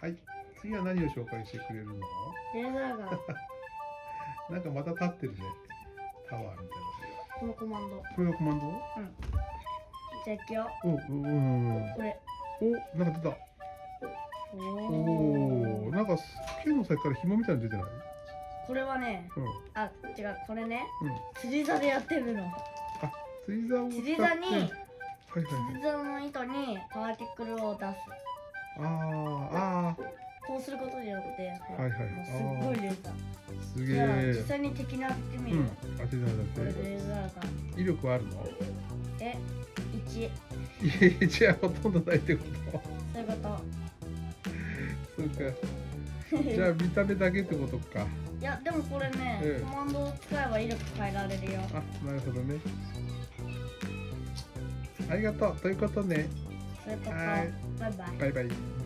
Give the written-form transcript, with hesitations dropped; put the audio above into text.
はい、次は何を紹介してくれるの？ レーザーガン。 なんかまた立ってるね。タワーみたいな。 このコマンド。 これがコマンド？ うん。じゃあいくよ。これ。 お、なんか出た。おお、なんか剣の先から紐みたいなの出てない？ これはね、あ、違う、これね、釣り竿でやってるの。 あ、釣り竿を使って。 釣り竿に、 釣り竿の糸にパワーティクルを出す。こうすることによって、もうすっごいレーザー。 すげえ。 実際に敵に当ててみる。 当てただって。 レーザーガン。 威力はあるの ？1。 1はほとんどないってこと？ そういうこと。 そうか。じゃあ見た目だけってことか。 いや、でもこれね、コマンドを使えば威力変えられるよ。 あ、なるほどね。ありがとう。ということね。 そういうこと。バイバイ。 バイバイ。